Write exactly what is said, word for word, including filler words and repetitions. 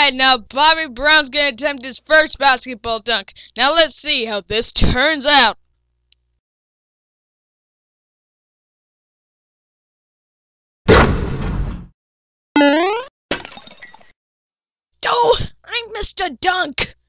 Alright, now Bobby Brown's gonna attempt his first basketball dunk. Now let's see how this turns out. Oh, I missed a dunk!